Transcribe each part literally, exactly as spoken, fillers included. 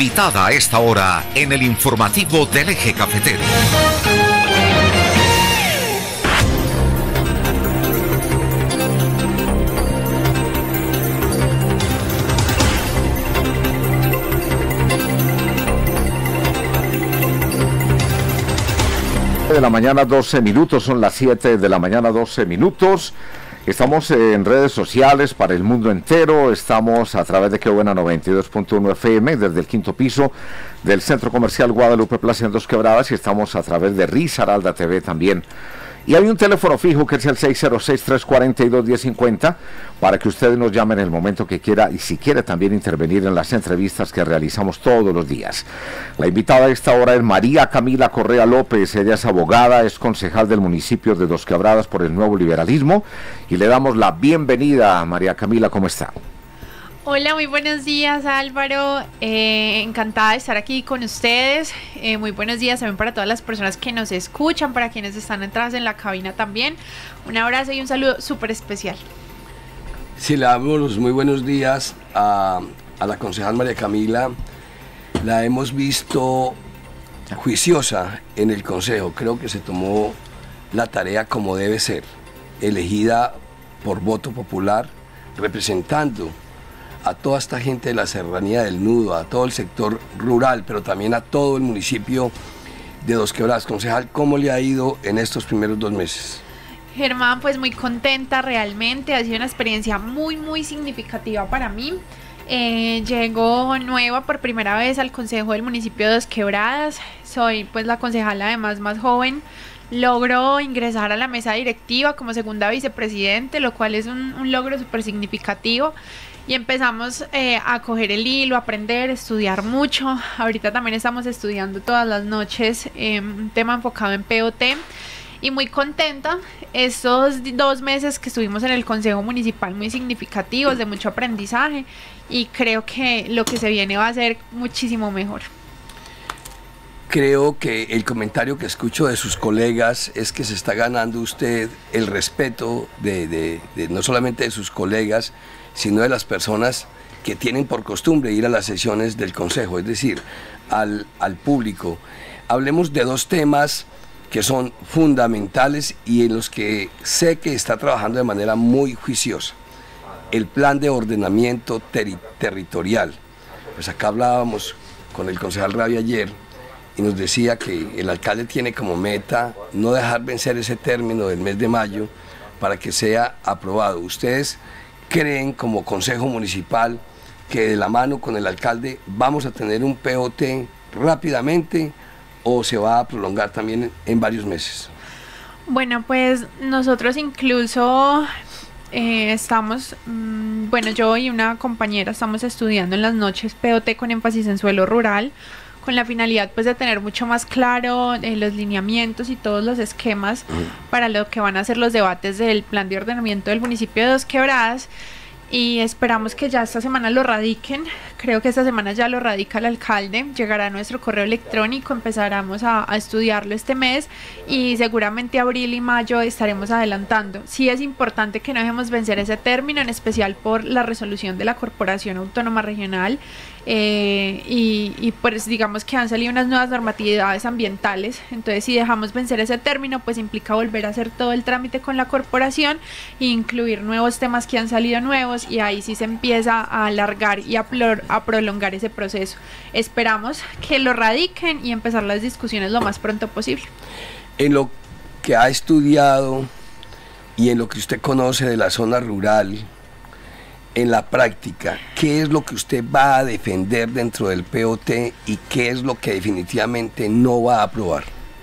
invitada a esta hora en el informativo del Eje Cafetero. De la mañana, doce minutos, son las siete de la mañana, doce minutos. Estamos en redes sociales para el mundo entero, estamos a través de Qué Buena noventa y dos punto uno F M desde el quinto piso del Centro Comercial Guadalupe Plaza en Dos Quebradas, y estamos a través de Risaralda T V también. Y hay un teléfono fijo que es el seis cero seis, tres cuatro dos, uno cero cinco cero para que ustedes nos llamen en el momento que quiera, y si quiere también intervenir en las entrevistas que realizamos todos los días. La invitada a esta hora es María Camila Correa López. Ella es abogada, es concejal del municipio de Dos Quebradas por el Nuevo Liberalismo, y le damos la bienvenida. María Camila, ¿cómo está? Hola, muy buenos días, Álvaro, eh, encantada de estar aquí con ustedes. Eh, muy buenos días también para todas las personas que nos escuchan, para quienes están atrás en la cabina también. Un abrazo y un saludo súper especial. Sí, le damos muy buenos días a, a la concejal María Camila. La hemos visto juiciosa en el consejo. Creo que se tomó la tarea como debe ser, elegida por voto popular, representando a toda esta gente de la serranía del Nudo, a todo el sector rural, pero también a todo el municipio de Dos Quebradas. Concejal, ¿cómo le ha ido en estos primeros dos meses? Germán, pues muy contenta realmente, ha sido una experiencia muy muy significativa para mí. Eh, llego nueva por primera vez al Consejo del municipio de Dos Quebradas, soy pues la concejala además más joven. Logro ingresar a la mesa directiva como segunda vicepresidente, lo cual es un, un logro súper significativo. Y empezamos eh, a coger el hilo, a aprender, estudiar mucho. Ahorita también estamos estudiando todas las noches eh, un tema enfocado en P O T. Y muy contenta, estos dos meses que estuvimos en el Consejo Municipal muy significativos, de mucho aprendizaje. Y creo que lo que se viene va a ser muchísimo mejor. Creo que el comentario que escucho de sus colegas es que se está ganando usted el respeto de, de, de no solamente de sus colegas, sino de las personas que tienen por costumbre ir a las sesiones del Consejo, es decir, al, al público. Hablemos de dos temas que son fundamentales y en los que sé que está trabajando de manera muy juiciosa. El plan de ordenamiento teri territorial. Pues acá hablábamos con el concejal Rabia ayer y nos decía que el alcalde tiene como meta no dejar vencer ese término del mes de mayo para que sea aprobado. Ustedes creen como Consejo Municipal que de la mano con el alcalde vamos a tener un P O T rápidamente o se va a prolongar también en varios meses? Bueno, pues nosotros incluso eh, estamos, mmm, bueno, yo y una compañera estamos estudiando en las noches P O T con énfasis en suelo rural, con la finalidad pues de tener mucho más claro eh, los lineamientos y todos los esquemas mm. para lo que van a ser los debates del plan de ordenamiento del municipio de Dos Quebradas, y esperamos que ya esta semana lo radiquen. Creo que esta semana ya lo radica el alcalde, llegará a nuestro correo electrónico, empezaremos a, a estudiarlo este mes y seguramente abril y mayo estaremos adelantando. Sí es importante que no dejemos vencer ese término, en especial por la resolución de la Corporación Autónoma Regional. Eh, y, y pues digamos que han salido unas nuevas normatividades ambientales, entonces si dejamos vencer ese término pues implica volver a hacer todo el trámite con la corporación e incluir nuevos temas que han salido nuevos, y ahí sí se empieza a alargar y a, a prolongar ese proceso. Esperamos que lo radiquen y empezar las discusiones lo más pronto posible. En lo que ha estudiado y en lo que usted conoce de la zona rural, en la práctica, ¿qué es lo que usted va a defender dentro del P O T y qué es lo que definitivamente no va a aprobar?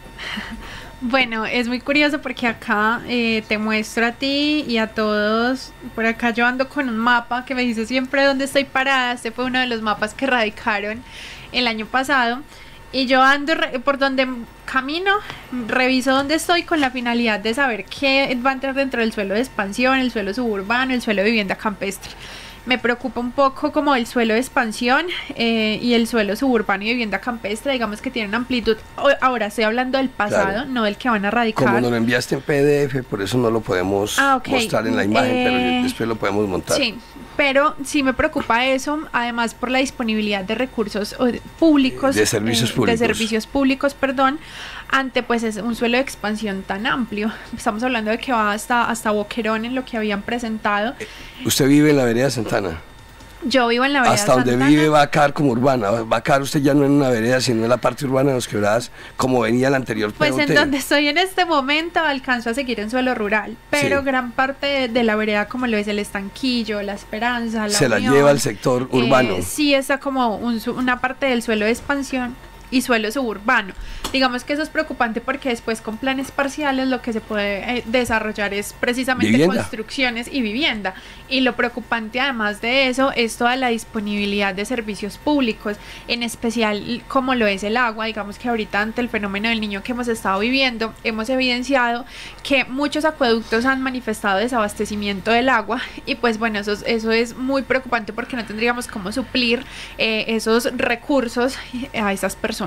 Bueno, es muy curioso porque acá eh, te muestro a ti y a todos. Por acá yo ando con un mapa que me dice siempre dónde estoy parada. Este fue uno de los mapas que radicaron el año pasado. Y yo ando por donde camino, reviso dónde estoy con la finalidad de saber qué va a entrar dentro del suelo de expansión, el suelo suburbano, el suelo de vivienda campestre. Me preocupa un poco como el suelo de expansión eh, y el suelo suburbano y de vivienda campestre, digamos que tienen amplitud. Ahora estoy hablando del pasado, claro, no del que van a radicar. Como nos lo enviaste en P D F, por eso no lo podemos ah, okay. mostrar en la imagen, eh, pero después lo podemos montar. Sí, pero sí me preocupa eso, además por la disponibilidad de recursos públicos, de servicios eh, públicos, de servicios públicos, perdón, ante pues es un suelo de expansión tan amplio. Estamos hablando de que va hasta, hasta Boquerón en lo que habían presentado. ¿Usted vive en la vereda Santana? Yo vivo en la vereda Hasta donde Santana. vive va a quedar como urbana, va a quedar usted ya no en una vereda, sino en la parte urbana de Los Quebradas, como venía el anterior P O T. Pues en donde estoy en este momento alcanzo a seguir en suelo rural, pero sí. gran parte de, de la vereda, como lo es el Estanquillo, La Esperanza, la Se Unión, la lleva al sector urbano. Eh, sí está como un, una parte del suelo de expansión y suelo suburbano. Digamos que eso es preocupante porque después con planes parciales lo que se puede eh, desarrollar es precisamente vivienda. Construcciones y vivienda. Y lo preocupante además de eso es toda la disponibilidad de servicios públicos, en especial como lo es el agua. Digamos que ahorita ante el fenómeno del Niño que hemos estado viviendo, hemos evidenciado que muchos acueductos han manifestado desabastecimiento del agua y pues bueno, eso, eso es muy preocupante porque no tendríamos cómo suplir eh, esos recursos a esas personas.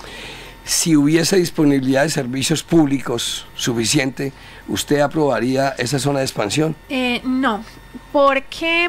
Si hubiese disponibilidad de servicios públicos suficiente, ¿usted aprobaría esa zona de expansión? Eh, no, ¿por qué?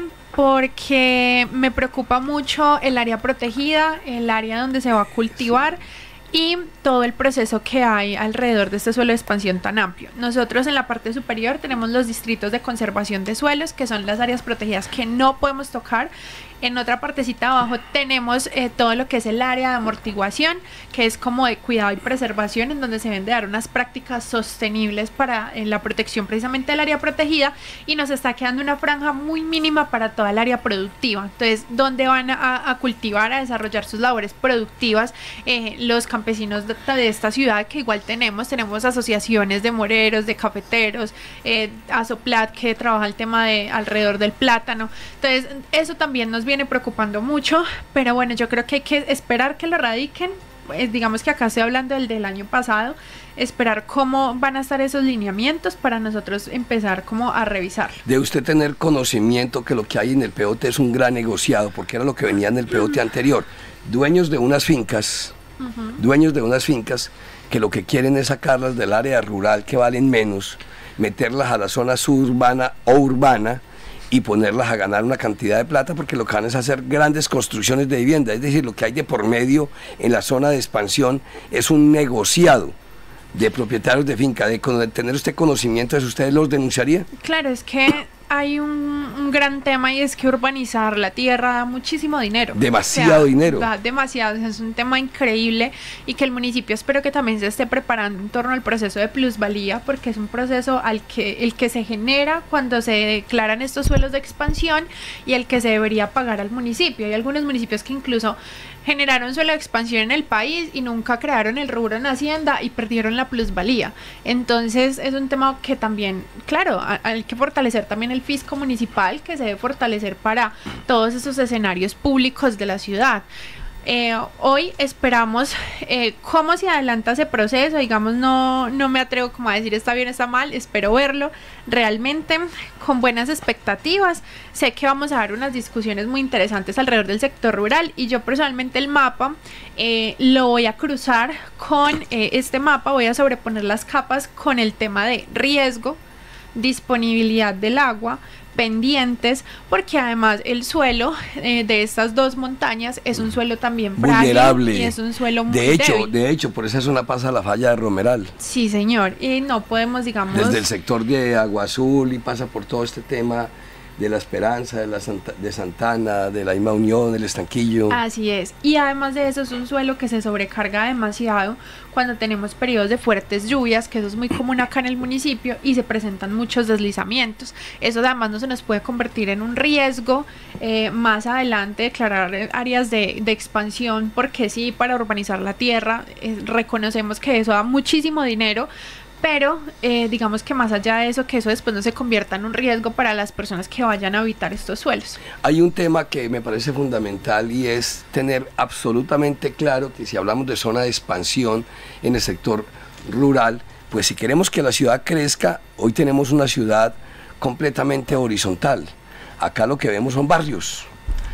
Porque me preocupa mucho el área protegida, el área donde se va a cultivar y todo el proceso que hay alrededor de este suelo de expansión tan amplio. Nosotros en la parte superior tenemos los distritos de conservación de suelos, que son las áreas protegidas que no podemos tocar. En otra partecita abajo tenemos eh, todo lo que es el área de amortiguación, que es como de cuidado y preservación, en donde se deben de dar unas prácticas sostenibles para eh, la protección precisamente del área protegida, y nos está quedando una franja muy mínima para toda el área productiva. Entonces, ¿dónde van a, a cultivar, a desarrollar sus labores productivas eh, los campesinos de, de esta ciudad? Que igual tenemos, tenemos asociaciones de moreros, de cafeteros, eh, Asoplat, que trabaja el tema de alrededor del plátano. Entonces, eso también nos viene preocupando mucho, pero bueno, yo creo que hay que esperar que lo radiquen. Pues digamos que acá estoy hablando del del año pasado, esperar cómo van a estar esos lineamientos para nosotros empezar como a revisarlo. Debe usted tener conocimiento que lo que hay en el P O T es un gran negociado, porque era lo que venía en el P O T anterior. Dueños de unas fincas, uh-huh. dueños de unas fincas que lo que quieren es sacarlas del área rural que valen menos, meterlas a la zona suburbana o urbana y ponerlas a ganar una cantidad de plata, porque lo que van es hacer grandes construcciones de vivienda. Es decir, lo que hay de por medio en la zona de expansión es un negociado de propietarios de finca. De tener usted conocimiento de eso, ¿ustedes los denunciaría? Claro, es que hay un, un gran tema, y es que urbanizar la tierra da muchísimo dinero. Demasiado o sea, dinero. Da demasiado, o sea, es un tema increíble, y que el municipio espero que también se esté preparando en torno al proceso de plusvalía, porque es un proceso al que el que se genera cuando se declaran estos suelos de expansión y el que se debería pagar al municipio. Hay algunos municipios que incluso generaron suelo de expansión en el país y nunca crearon el rubro en Hacienda y perdieron la plusvalía. Entonces es un tema que también, claro, hay que fortalecer también el fisco municipal, que se debe fortalecer para todos esos escenarios públicos de la ciudad. Eh, hoy esperamos eh, cómo se adelanta ese proceso. Digamos, no, no me atrevo como a decir está bien, está mal, espero verlo realmente con buenas expectativas. Sé que vamos a dar unas discusiones muy interesantes alrededor del sector rural, y yo personalmente el mapa eh, lo voy a cruzar con eh, este mapa, voy a sobreponer las capas con el tema de riesgo, disponibilidad del agua, pendientes, porque además el suelo eh, de estas dos montañas es un suelo también vulnerable, frágil, y es un suelo muy de hecho, débil. de hecho, por esa zona pasa la falla de Romeral. Sí, señor, y no podemos, digamos... Desde el sector de Agua Azul y pasa por todo este tema de La Esperanza, de, la Santa, de Santana, de la misma Unión, del Estanquillo. Así es, y además de eso es un suelo que se sobrecarga demasiado cuando tenemos periodos de fuertes lluvias, que eso es muy común acá en el municipio, y se presentan muchos deslizamientos. Eso además no se nos puede convertir en un riesgo eh, más adelante, declarar áreas de, de expansión, porque sí, para urbanizar la tierra, eh, reconocemos que eso da muchísimo dinero, pero eh, digamos que más allá de eso, que eso después no se convierta en un riesgo para las personas que vayan a habitar estos suelos. Hay un tema que me parece fundamental, y es tener absolutamente claro que si hablamos de zona de expansión en el sector rural, pues si queremos que la ciudad crezca, hoy tenemos una ciudad completamente horizontal. Acá lo que vemos son barrios,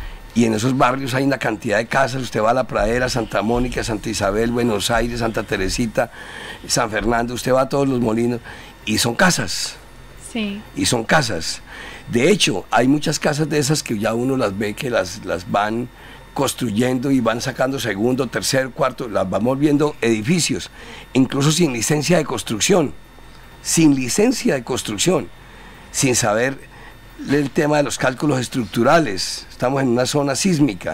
y en esos barrios hay una cantidad de casas. Usted va a La Pradera, Santa Mónica, Santa Isabel, Buenos Aires, Santa Teresita, San Fernando, usted va a todos los molinos y son casas. Sí. Y son casas. De hecho, hay muchas casas de esas que ya uno las ve que las, las van construyendo y van sacando segundo, tercer, cuarto, las vamos viendo edificios, incluso sin licencia de construcción, sin licencia de construcción, sin saber el tema de los cálculos estructurales. Estamos en una zona sísmica.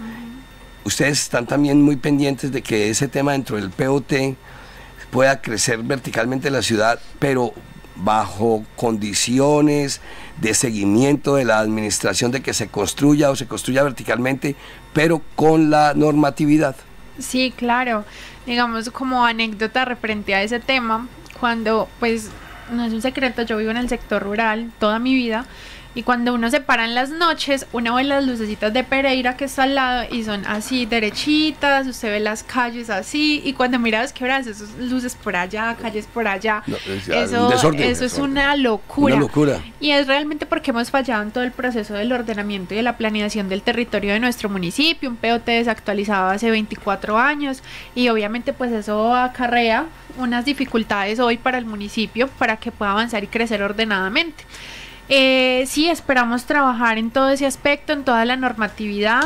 Uh-huh. Ustedes están también muy pendientes de que ese tema dentro del P O T pueda crecer verticalmente en la ciudad, pero bajo condiciones de seguimiento de la administración, de que se construya o se construya verticalmente, pero con la normatividad. Sí, claro. Digamos, como anécdota referente a ese tema, cuando, pues, no es un secreto, yo vivo en el sector rural toda mi vida, y cuando uno se para en las noches, uno ve las lucecitas de Pereira que está al lado y son así derechitas, usted ve las calles así, y cuando mira las quebradas, esas luces por allá, calles por allá, no, es, eso, desorden, eso es desorden. Una locura. Una locura. Y es realmente porque hemos fallado en todo el proceso del ordenamiento y de la planeación del territorio de nuestro municipio, un P O T desactualizado hace veinticuatro años, y obviamente pues eso acarrea unas dificultades hoy para el municipio para que pueda avanzar y crecer ordenadamente. Eh, sí, esperamos trabajar en todo ese aspecto, en toda la normatividad.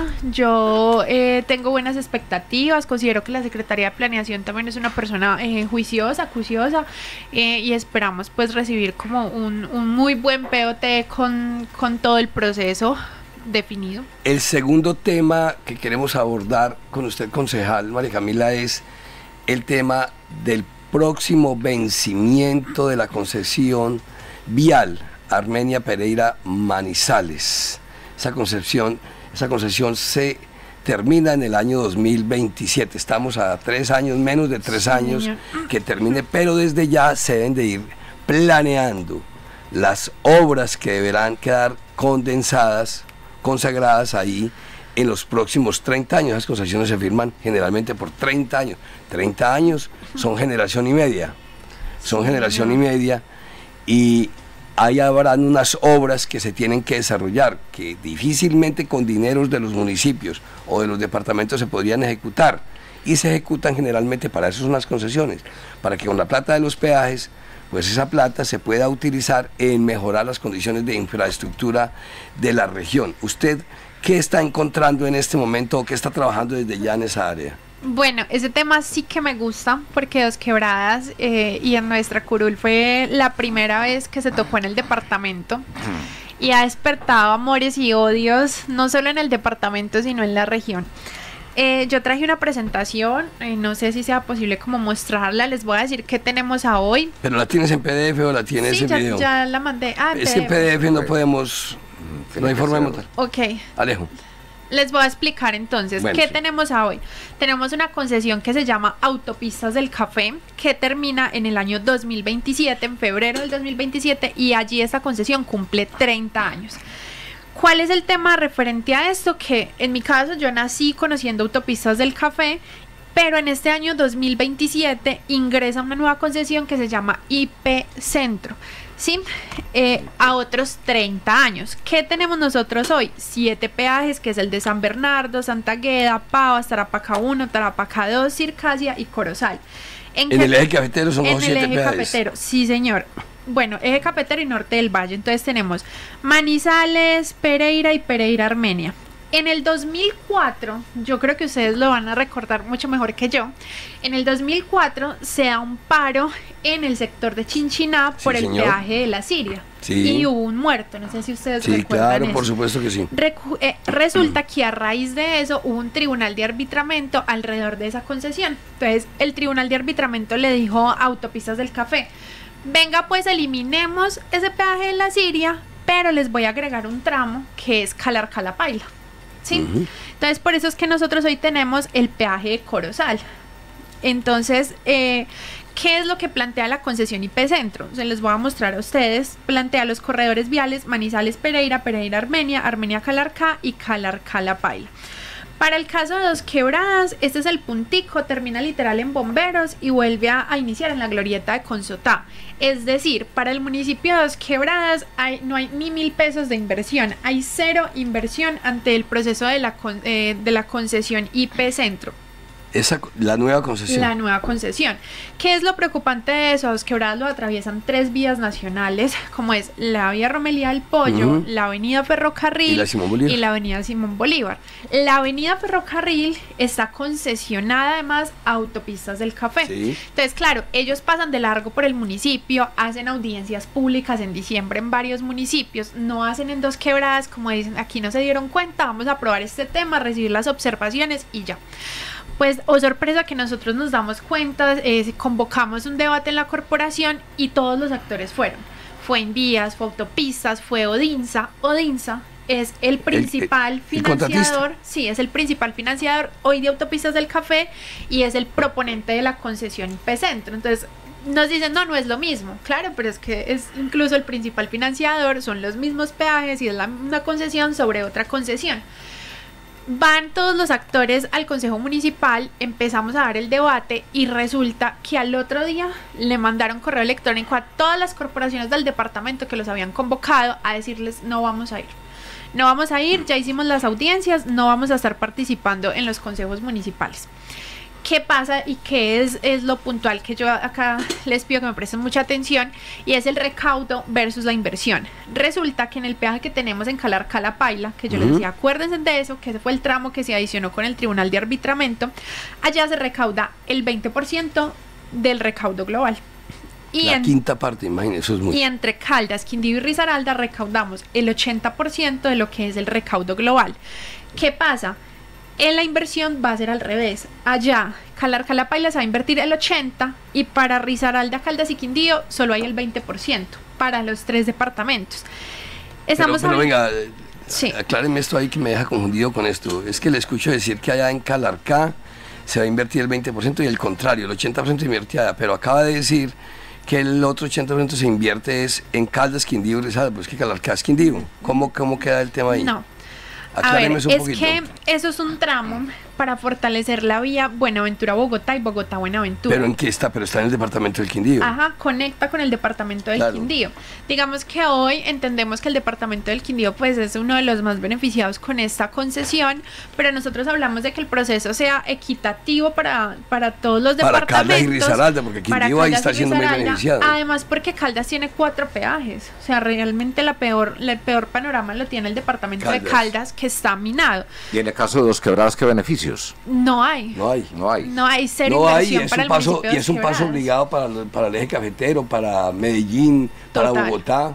Yo eh, tengo buenas expectativas, considero que la Secretaría de Planeación también es una persona eh, juiciosa, acuciosa, eh, y esperamos pues recibir como un, un muy buen P O T con, con todo el proceso definido. El segundo tema que queremos abordar con usted, concejal María Camila, es el tema del próximo vencimiento de la concesión vial Armenia Pereira Manizales. Esa concesión, esa concesión se termina en el año dos mil veintisiete. Estamos a tres años, menos de tres sí, años señor. que termine, pero desde ya se deben de ir planeando las obras que deberán quedar condensadas, consagradas ahí en los próximos treinta años. Las concesiones se firman generalmente por treinta años. treinta años son generación y media. Son sí, generación señor. y media y ahí habrán unas obras que se tienen que desarrollar, que difícilmente con dineros de los municipios o de los departamentos se podrían ejecutar, y se ejecutan generalmente, para eso son las concesiones, para que con la plata de los peajes, pues esa plata se pueda utilizar en mejorar las condiciones de infraestructura de la región. ¿Usted qué está encontrando en este momento o qué está trabajando desde ya en esa área? Bueno, ese tema sí que me gusta porque Dos Quebradas eh, y en nuestra curul fue la primera vez que se tocó en el departamento y ha despertado amores y odios no solo en el departamento sino en la región. Eh, yo traje una presentación, eh, no sé si sea posible como mostrarla, les voy a decir qué tenemos a hoy. ¿Pero la tienes en P D F o la tienes sí, en ya, video? Sí, ya la mandé. Ah, es que en P D F no podemos, no hay forma de montar. Ok. Alejo. Les voy a explicar entonces bueno, qué sí. tenemos hoy. Tenemos una concesión que se llama Autopistas del Café, que termina en el año dos mil veintisiete, en febrero del dos mil veintisiete, y allí esta concesión cumple treinta años. ¿Cuál es el tema referente a esto? Que en mi caso yo nací conociendo Autopistas del Café, pero en este año dos mil veintisiete ingresa una nueva concesión que se llama I P Centro. ¿Sí? Eh, a otros treinta años. ¿Qué tenemos nosotros hoy? Siete peajes, que es el de San Bernardo, Santa Agueda, Pavas, Tarapacá uno, Tarapacá dos, Circasia y Corozal. ¿En, ¿En el eje cafetero son los siete peajes? En el eje cafetero, sí señor. Bueno, eje cafetero y norte del valle. Entonces tenemos Manizales, Pereira y Pereira Armenia. En el dos mil cuatro, yo creo que ustedes lo van a recordar mucho mejor que yo, en el dos mil cuatro se da un paro en el sector de Chinchiná por sí, el señor. peaje de la Siria. Sí. Y hubo un muerto, no sé si ustedes sí, recuerdan claro, eso. por supuesto que sí. Recu eh, resulta que a raíz de eso hubo un tribunal de arbitramiento alrededor de esa concesión. Entonces el tribunal de arbitramiento le dijo a Autopistas del Café, venga pues eliminemos ese peaje de la Siria, pero les voy a agregar un tramo que es Calar-Cala-Paila. ¿Sí? Uh-huh. Entonces por eso es que nosotros hoy tenemos el peaje de Corozal. Entonces, eh, ¿qué es lo que plantea la concesión I P Centro? Se les voy a mostrar a ustedes. Plantea los corredores viales Manizales Pereira, Pereira Armenia, Armenia Calarcá y Calar-Cala Paila. Para el caso de Dos Quebradas, este es el puntico, termina literal en Bomberos y vuelve a, a iniciar en la glorieta de Consotá. Es decir, para el municipio de Dos Quebradas hay, no hay ni mil pesos de inversión, hay cero inversión ante el proceso de la, con, eh, de la concesión I P Centro. Esa, la nueva concesión. La nueva concesión. ¿Qué es lo preocupante de eso? Los Quebradas lo atraviesan tres vías nacionales, como es la vía Romelía del Pollo, uh-huh. la avenida Ferrocarril y la, Simón Bolívar. y la avenida Simón Bolívar. La avenida Ferrocarril está concesionada además a Autopistas del Café. Sí. Entonces, claro, ellos pasan de largo por el municipio, hacen audiencias públicas en diciembre en varios municipios, no hacen en Dos Quebradas, como dicen, aquí no se dieron cuenta, vamos a aprobar este tema, recibir las observaciones y ya. Pues, oh sorpresa, que nosotros nos damos cuenta, eh, convocamos un debate en la corporación y todos los actores fueron. Fue Invías, fue Autopistas, fue Odinsa. Odinsa es el principal el, el, financiador, el sí, es el principal financiador hoy de Autopistas del Café y es el proponente de la concesión I P Centro. Entonces, nos dicen, no, no es lo mismo. Claro, pero es que es incluso el principal financiador, son los mismos peajes y es la, una concesión sobre otra concesión. Van todos los actores al Consejo Municipal, empezamos a dar el debate y resulta que al otro día le mandaron correo electrónico a todas las corporaciones del departamento que los habían convocado a decirles no vamos a ir. No vamos a ir, ya hicimos las audiencias, no vamos a estar participando en los consejos municipales. ¿Qué pasa y qué es, es lo puntual que yo acá les pido que me presten mucha atención? Y es el recaudo versus la inversión. Resulta que en el peaje que tenemos en Calarcá-La Paila, que yo uh-huh. les decía, acuérdense de eso, que ese fue el tramo que se adicionó con el Tribunal de Arbitramiento, allá se recauda el veinte por ciento del recaudo global. Y la en, quinta parte, imagínense, eso es mucho. Y entre Caldas, Quindío y Risaralda recaudamos el ochenta por ciento de lo que es el recaudo global. ¿Qué pasa? En la inversión va a ser al revés. Allá, Calarcá-La Paila se va a invertir el ochenta por ciento y para Risaralda, Caldas y Quindío solo hay el veinte por ciento para los tres departamentos. Estamos pero, pero venga, sí. aclárenme esto ahí que me deja confundido con esto. Es que le escucho decir que allá en Calarcá se va a invertir el veinte por ciento y el contrario, el ochenta por ciento se invierte allá, pero acaba de decir que el otro ochenta por ciento se invierte es en Caldas, Quindío y Risaralda, pues que Calarcá es Quindío. ¿Cómo, cómo queda el tema ahí? No. Acláreme a ver, un es poquito. que eso es un tramo para fortalecer la vía Buenaventura-Bogotá y Bogotá-Buenaventura. ¿Pero en qué está? Pero está en el departamento del Quindío. Ajá, conecta con el departamento del claro. Quindío. Digamos que hoy entendemos que el departamento del Quindío pues es uno de los más beneficiados con esta concesión, pero nosotros hablamos de que el proceso sea equitativo para, para todos los para departamentos. Para Caldas y Risaralda, porque Quindío ahí está siendo muy beneficiado. Además porque Caldas tiene cuatro peajes, o sea, realmente la peor, el peor panorama lo tiene el departamento Caldas. de Caldas, que está minado. ¿Y en el caso de Dos Quebradas qué beneficios? No hay. No hay. No hay. No hay cero no inversión hay, es para un el paso, municipio de y es un Quebradas. paso obligado para, para el eje cafetero, para Medellín, Total. para Bogotá.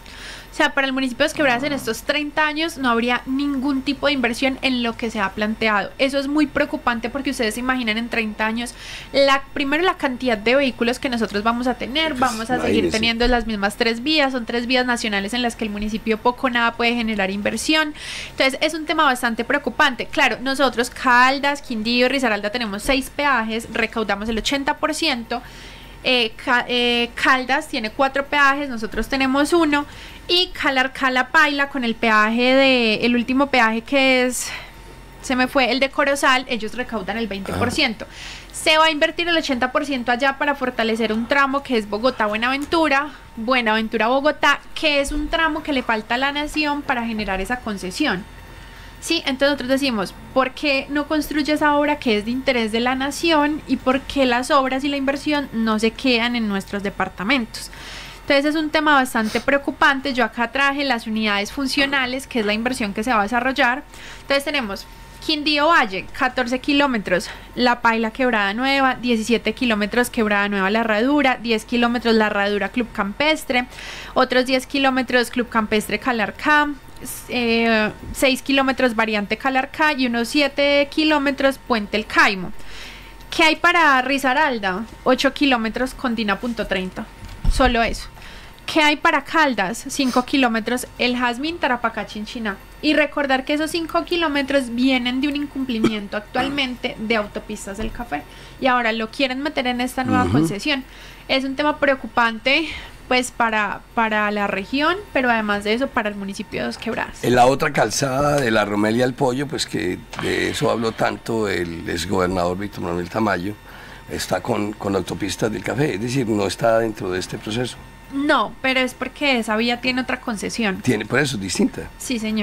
O sea, para el municipio de Dos Quebradas en estos treinta años no habría ningún tipo de inversión en lo que se ha planteado. Eso es muy preocupante porque ustedes se imaginan en treinta años, la, primero la cantidad de vehículos que nosotros vamos a tener, pues, vamos a imagínese. seguir teniendo las mismas tres vías, son tres vías nacionales en las que el municipio poco o nada puede generar inversión. Entonces es un tema bastante preocupante. Claro, nosotros Caldas, Quindío y Risaralda tenemos seis peajes, recaudamos el ochenta por ciento. Eh, Ca eh, Caldas tiene cuatro peajes, nosotros tenemos uno, y Calarcá-La Paila con el peaje de, el último peaje que es, se me fue, el de Corozal, ellos recaudan el veinte por ciento. Ah. Se va a invertir el ochenta por ciento allá para fortalecer un tramo que es Bogotá-Buenaventura, Buenaventura-Bogotá, que es un tramo que le falta a la nación para generar esa concesión. Sí, entonces nosotros decimos, ¿por qué no construye esa obra que es de interés de la nación y por qué las obras y la inversión no se quedan en nuestros departamentos? Entonces es un tema bastante preocupante. Yo acá traje las unidades funcionales, que es la inversión que se va a desarrollar. Entonces tenemos Quindío Valle, catorce kilómetros, La Paila Quebrada Nueva, diecisiete kilómetros Quebrada Nueva La Herradura, diez kilómetros La Herradura Club Campestre, otros diez kilómetros Club Campestre Calarcá, Eh, seis kilómetros variante Calarcá y unos siete kilómetros Puente El Caimo. ¿Qué hay para Risaralda? ocho kilómetros Condina punto treinta, solo eso. ¿Qué hay para Caldas? cinco kilómetros El Jazmín Tarapacá Chinchiná. Y recordar que esos cinco kilómetros vienen de un incumplimiento actualmente de Autopistas del Café y ahora lo quieren meter en esta nueva uh-huh. concesión. Es un tema preocupante pues para, para la región, pero además de eso para el municipio de Dos Quebradas. En la otra calzada de la Romelía del Pollo, pues que de eso habló tanto el exgobernador Víctor Manuel Tamayo, está con, con Autopistas del Café, es decir, no está dentro de este proceso. No, pero es porque esa vía tiene otra concesión. Tiene, por eso es distinta. Sí, señor.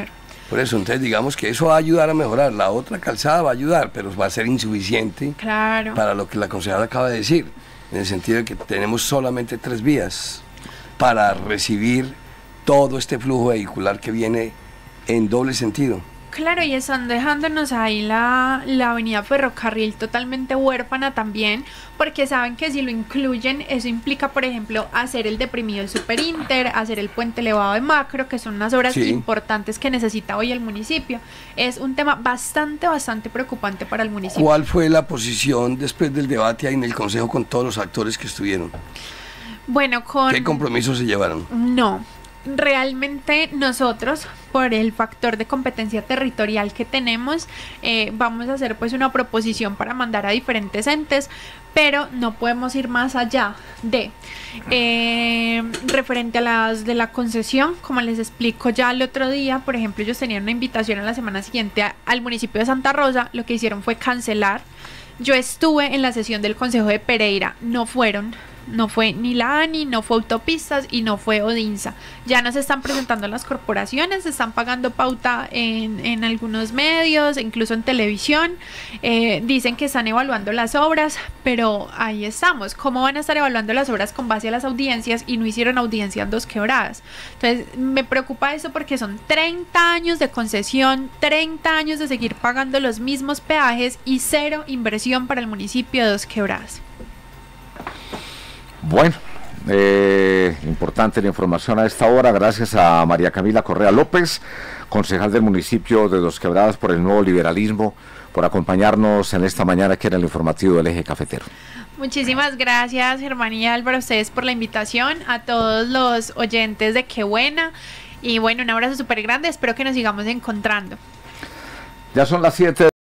Por eso, entonces digamos que eso va a ayudar a mejorar. La otra calzada va a ayudar, pero va a ser insuficiente Claro. para lo que la concejala acaba de decir, en el sentido de que tenemos solamente tres vías para recibir todo este flujo vehicular que viene en doble sentido. Claro, y están dejándonos ahí la, la avenida Ferrocarril totalmente huérfana también, porque saben que si lo incluyen, eso implica, por ejemplo, hacer el deprimido del Superinter, hacer el puente elevado de Macro, que son unas obras Sí. importantes que necesita hoy el municipio. Es un tema bastante, bastante preocupante para el municipio. ¿Cuál fue la posición después del debate ahí en el Consejo con todos los actores que estuvieron? Bueno, con... ¿Qué compromisos se llevaron? No, realmente nosotros, por el factor de competencia territorial que tenemos, eh, vamos a hacer pues una proposición para mandar a diferentes entes, pero no podemos ir más allá de eh, referente a las de la concesión. Como les explico ya el otro día, por ejemplo, ellos tenían una invitación a la semana siguiente a, al municipio de Santa Rosa. Lo que hicieron fue cancelar. Yo estuve en la sesión del Consejo de Pereira, no fueron. No fue ni la ANI, no fue Autopistas y no fue Odinsa. Ya nos están presentando las corporaciones, se están pagando pauta en, en algunos medios, incluso en televisión. Eh, dicen que están evaluando las obras, pero ahí estamos. ¿Cómo van a estar evaluando las obras con base a las audiencias y no hicieron audiencia en Dos Quebradas? Entonces me preocupa eso porque son treinta años de concesión, treinta años de seguir pagando los mismos peajes y cero inversión para el municipio de Dos Quebradas. Bueno, eh, importante la información a esta hora, gracias a María Camila Correa López, concejal del municipio de Dos Quebradas por el Nuevo Liberalismo, por acompañarnos en esta mañana aquí en el informativo del Eje Cafetero. Muchísimas gracias, Germán y Álvaro, a ustedes por la invitación, a todos los oyentes de Qué Buena, y bueno, un abrazo súper grande, espero que nos sigamos encontrando. Ya son las siete.